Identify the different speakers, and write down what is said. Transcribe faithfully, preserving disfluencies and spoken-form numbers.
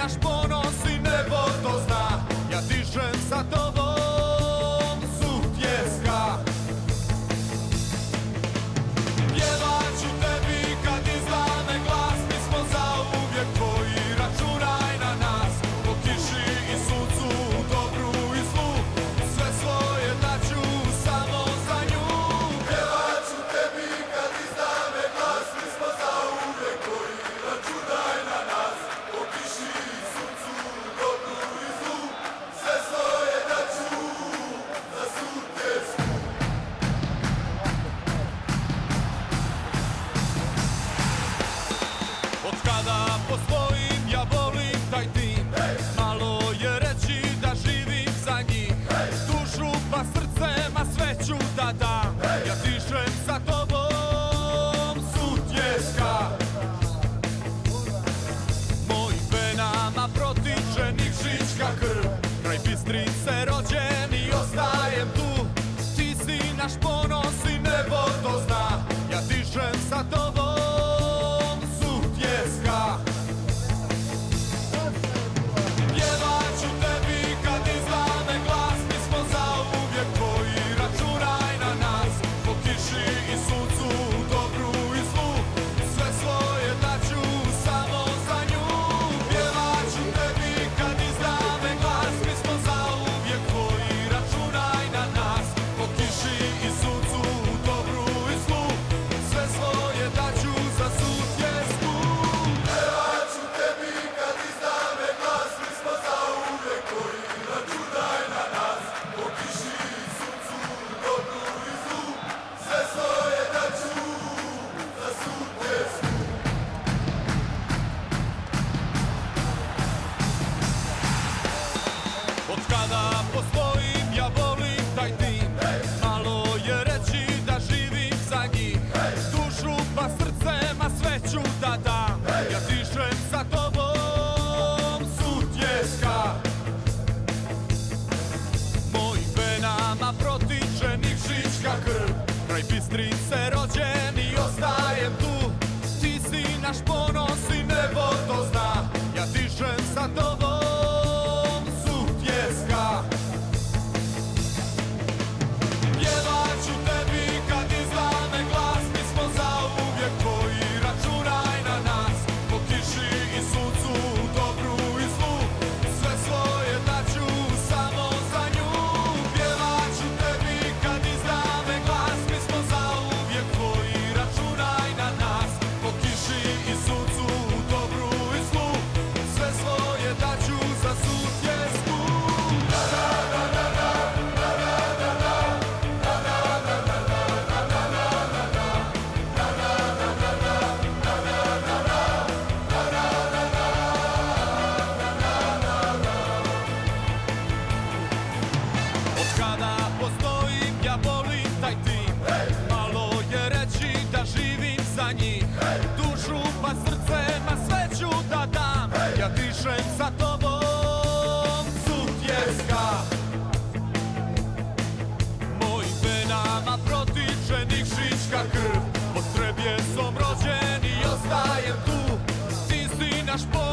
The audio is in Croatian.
Speaker 1: naš ponos i nebo to zna. Ja dišem sa tobom sutjeska. Pjevat ću tebi kad izlame glas, mi smo zauvijek tvoji, računaj na nas. Po kiši i suncu, dobru i zlu, sve svoje daću samo za nju. Pjevat ću tebi kad izlame glas, mi smo zauvijek tvoji, računaj na nas. Po kiši i suncu, dobru i zlu, sve svoje daću za sutjesku. Od kada postojim, ja volim taj tim. Malo je reći da živim za njih. Dušu pa srce, ma sve ću da dam. Ja dišem sa tobom sutjeska. Mojim venama protiče nikšićka krv. Kraj Bistrice rođen i ostajem tu. Ti si naš ponos i nebo to zna. Ja dišem sa tobom sutjeska. Pjevat ću tebi kad izlame glas, mi smo zauvijek tvoji, računaj na nas. Po kiši i suncu, dobru i zlu, sve svoje daću samo za nju. Pjevat ću tebi kad izlame glas, mi smo zauvijek tvoji, računaj na nas. Po kiši i suncu, dobru i zlu, sve svoje daću za sutjesku. Pjevat ću tebi kad izlame glas, mi smo zauvijek tvoji, računaj na nas. Po kiši i suncu, dobru i zlu, sve svoje daću za sutjesku. Od kada postojim, ja volim taj tim. Malo je reći da živim za njih. Dušu pa srce, ma sve ću da dam. Ja dišem sa tobom sutjeska. Mojim venama protiče nikšićka krv. Kraj Bistrice rođen i ostajem tu. Ti si naš ponos i nebo to zna. Ja dišem sa tobom sutjeska. Pjevat ću tebi kad izlame glas, mi smo zauvijek tvoji, računaj na nas. Po kiši i suncu, dobru i zlu, sve svoje daću samo za nju. Pjevat ću tebi kad izlame glas, mi smo zauvijek tvoji, računaj na nas. Po kiši i suncu, dobru i zlu, sve svoje daću za sutjesku. Od kada postojim, ja volim taj tim. Malo je reći da živim za njih. Dušu pa srce, ma sve ću da dam. Ja dišem sa tobom sutjeska. Mojim venama protiče nikšićka krv. Od Trebje sam rođen i ostajem tu. Ti si naš ponos